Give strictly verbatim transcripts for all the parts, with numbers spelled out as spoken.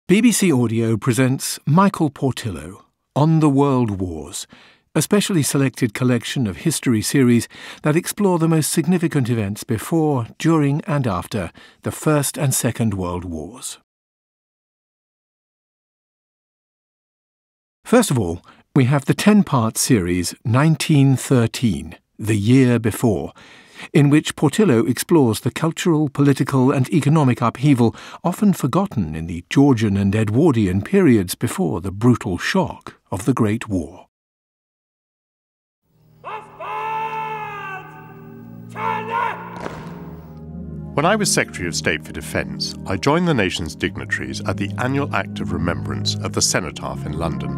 B B C Audio presents Michael Portillo, On the World Wars, a specially selected collection of history series that explore the most significant events before, during and after the First and Second World Wars. First of all, we have the ten-part series nineteen thirteen, The Year Before, in which Portillo explores the cultural, political and economic upheaval often forgotten in the Georgian and Edwardian periods before the brutal shock of the Great War. When I was Secretary of State for Defence, I joined the nation's dignitaries at the annual Act of Remembrance of the Cenotaph in London.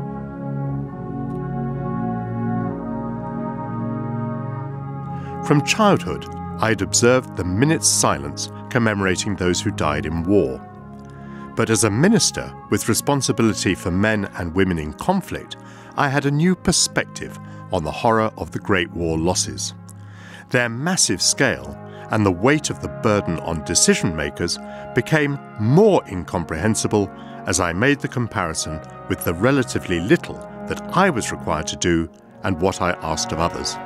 From childhood, I had observed the minute's silence commemorating those who died in war. But as a minister with responsibility for men and women in conflict, I had a new perspective on the horror of the Great War losses. Their massive scale and the weight of the burden on decision-makers became more incomprehensible as I made the comparison with the relatively little that I was required to do and what I asked of others.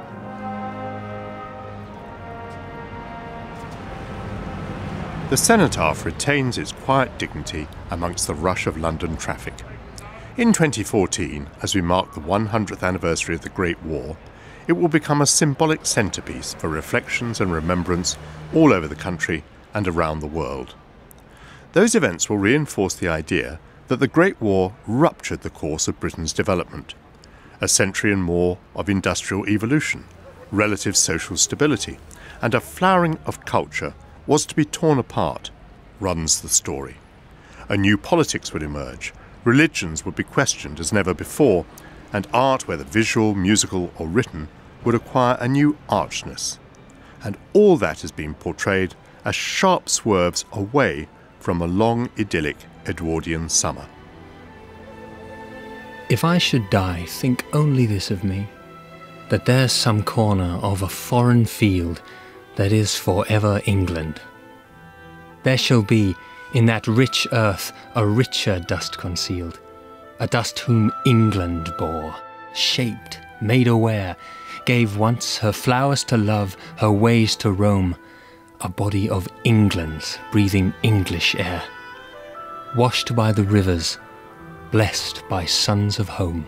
The Cenotaph retains its quiet dignity amongst the rush of London traffic. In twenty fourteen, as we mark the one hundredth anniversary of the Great War, it will become a symbolic centrepiece for reflections and remembrance all over the country and around the world. Those events will reinforce the idea that the Great War ruptured the course of Britain's development. A century and more of industrial evolution, relative social stability, and a flowering of culture was to be torn apart, runs the story. A new politics would emerge, religions would be questioned as never before, and art, whether visual, musical or written, would acquire a new archness. And all that has been portrayed as sharp swerves away from a long idyllic Edwardian summer. If I should die, think only this of me, that there's some corner of a foreign field that is forever England. There shall be in that rich earth a richer dust concealed, a dust whom England bore, shaped, made aware, gave once her flowers to love, her ways to roam, a body of England's breathing English air, washed by the rivers, blessed by sons of home.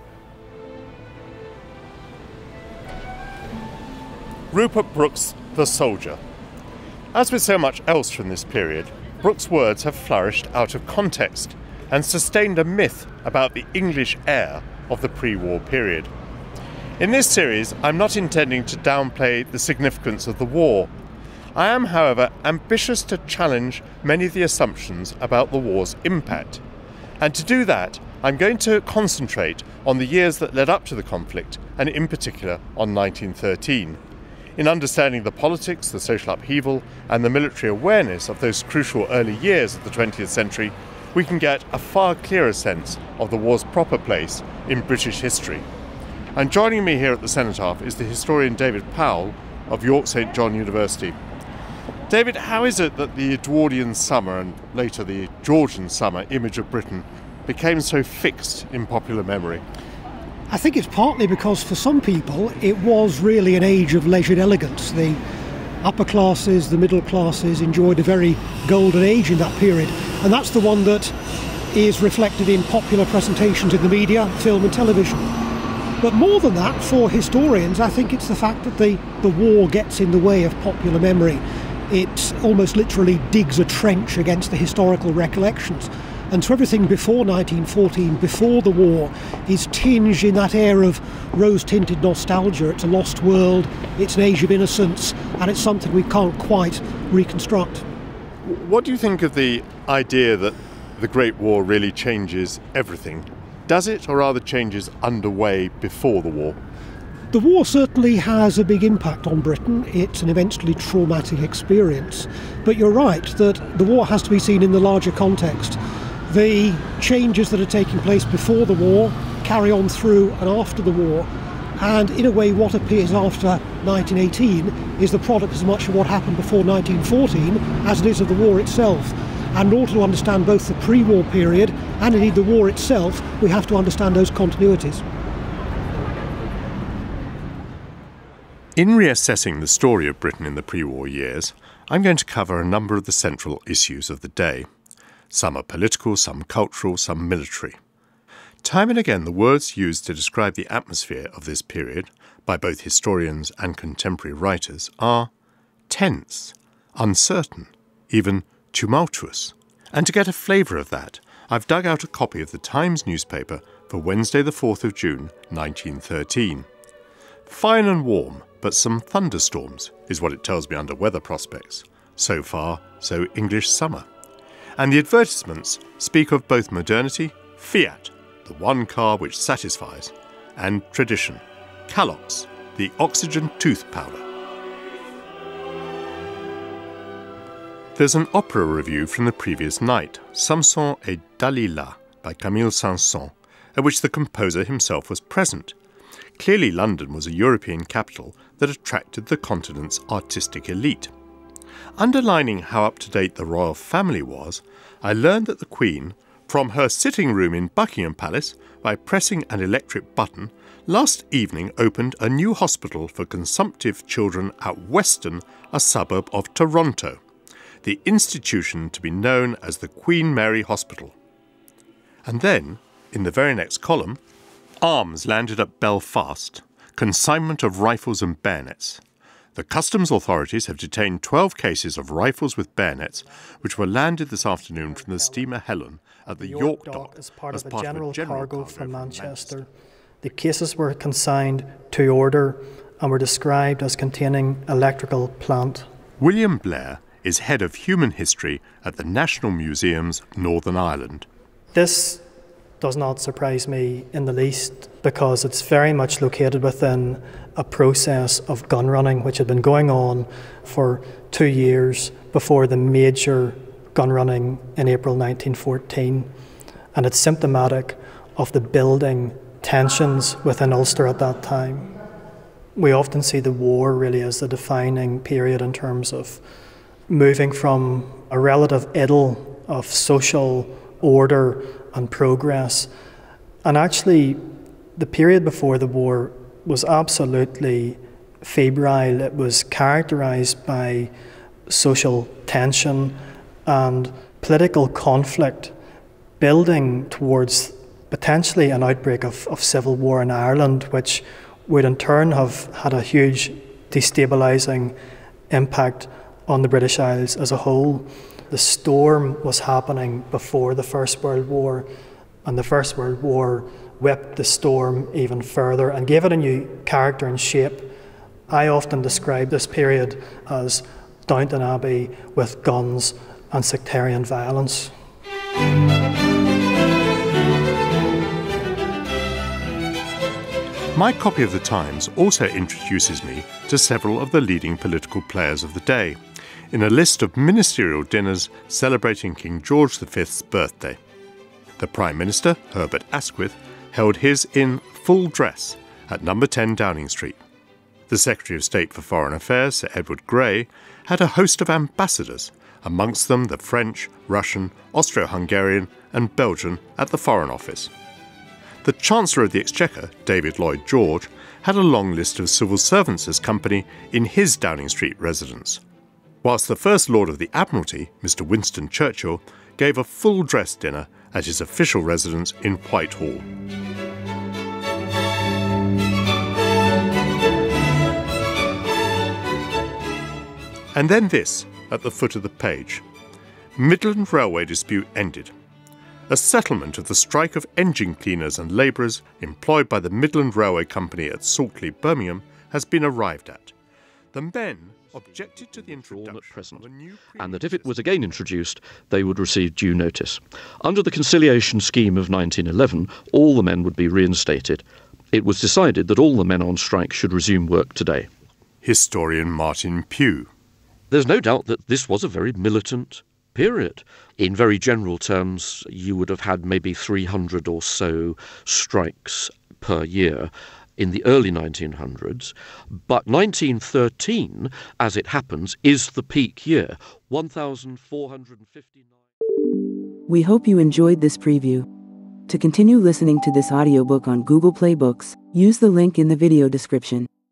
Rupert Brooke's The Soldier. As with so much else from this period, Brooke's words have flourished out of context and sustained a myth about the English air of the pre-war period. In this series, I'm not intending to downplay the significance of the war. I am, however, ambitious to challenge many of the assumptions about the war's impact. And to do that, I'm going to concentrate on the years that led up to the conflict, and in particular on nineteen thirteen. In understanding the politics, the social upheaval, and the military awareness of those crucial early years of the twentieth century, we can get a far clearer sense of the war's proper place in British history. And joining me here at the Cenotaph is the historian David Powell of York Saint John University. David, how is it that the Edwardian summer and later the Georgian summer image of Britain became so fixed in popular memory? I think it's partly because for some people it was really an age of leisured elegance. The upper classes, the middle classes enjoyed a very golden age in that period, and that's the one that is reflected in popular presentations in the media, film and television. But more than that, for historians, I think it's the fact that the, the war gets in the way of popular memory. It almost literally digs a trench against the historical recollections. And so everything before nineteen fourteen, before the war, is tinged in that air of rose-tinted nostalgia. It's a lost world, it's an age of innocence, and it's something we can't quite reconstruct. What do you think of the idea that the Great War really changes everything? Does it, or are the changes underway before the war? The war certainly has a big impact on Britain. It's an immensely traumatic experience. But you're right that the war has to be seen in the larger context. The changes that are taking place before the war carry on through and after the war, and in a way what appears after nineteen eighteen is the product as much of what happened before nineteen fourteen as it is of the war itself. And in order to understand both the pre-war period and indeed the war itself, we have to understand those continuities. In reassessing the story of Britain in the pre-war years, I'm going to cover a number of the central issues of the day. Some are political, some cultural, some military. Time and again, the words used to describe the atmosphere of this period by both historians and contemporary writers are tense, uncertain, even tumultuous. And to get a flavour of that, I've dug out a copy of the Times newspaper for Wednesday the fourth of June nineteen thirteen. Fine and warm, but some thunderstorms is what it tells me under weather prospects. So far, so English summer. And the advertisements speak of both modernity, Fiat, the one car which satisfies, and tradition, Calox, the oxygen tooth powder. There's an opera review from the previous night, Samson et Dalila by Camille Saint-Saëns, at which the composer himself was present. Clearly London was a European capital that attracted the continent's artistic elite. Underlining how up-to-date the royal family was, I learned that the Queen, from her sitting room in Buckingham Palace, by pressing an electric button, last evening opened a new hospital for consumptive children at Weston, a suburb of Toronto, the institution to be known as the Queen Mary Hospital. And then, in the very next column, arms landed at Belfast, consignment of rifles and bayonets. The customs authorities have detained twelve cases of rifles with bayonets, which were landed this afternoon from the steamer Helen at the York Dock as part as of a part general, of a general cargo, cargo from Manchester. Manchester. The cases were consigned to order and were described as containing electrical plant. William Blair is head of human history at the National Museums, Northern Ireland. This does not surprise me in the least, because it's very much located within a process of gun running which had been going on for two years before the major gun running in April nineteen fourteen, and it's symptomatic of the building tensions within Ulster at that time. We often see the war really as the defining period in terms of moving from a relative idyll of social order and progress. And actually, the period before the war was absolutely febrile. It was characterised by social tension and political conflict, building towards potentially an outbreak of, of civil war in Ireland, which would in turn have had a huge destabilising impact on the British Isles as a whole. The storm was happening before the First World War, and the First World War whipped the storm even further and gave it a new character and shape. I often describe this period as Downton Abbey with guns and sectarian violence. My copy of the Times also introduces me to several of the leading political players of the day, in a list of ministerial dinners celebrating King George the Fifth's birthday. The Prime Minister, Herbert Asquith, held his in full dress at number ten Downing Street. The Secretary of State for Foreign Affairs, Sir Edward Grey, had a host of ambassadors, amongst them the French, Russian, Austro-Hungarian and Belgian at the Foreign Office. The Chancellor of the Exchequer, David Lloyd George, had a long list of civil servants as company in his Downing Street residence, whilst the First Lord of the Admiralty, Mister Winston Churchill, gave a full-dress dinner at his official residence in Whitehall. And then this, at the foot of the page. Midland Railway dispute ended. A settlement of the strike of engine cleaners and labourers employed by the Midland Railway Company at Saltley, Birmingham, has been arrived at. The men objected to the introduction at present, of a new and that if it was again introduced, they would receive due notice. Under the conciliation scheme of nineteen eleven, all the men would be reinstated. It was decided that all the men on strike should resume work today. Historian Martin Pugh. There's no doubt that this was a very militant period. In very general terms, you would have had maybe three hundred or so strikes per year in the early nineteen hundreds, but nineteen thirteen, as it happens, is the peak year, one thousand four hundred fifty-nine. We hope you enjoyed this preview. To continue listening to this audiobook on Google Play Books, use the link in the video description.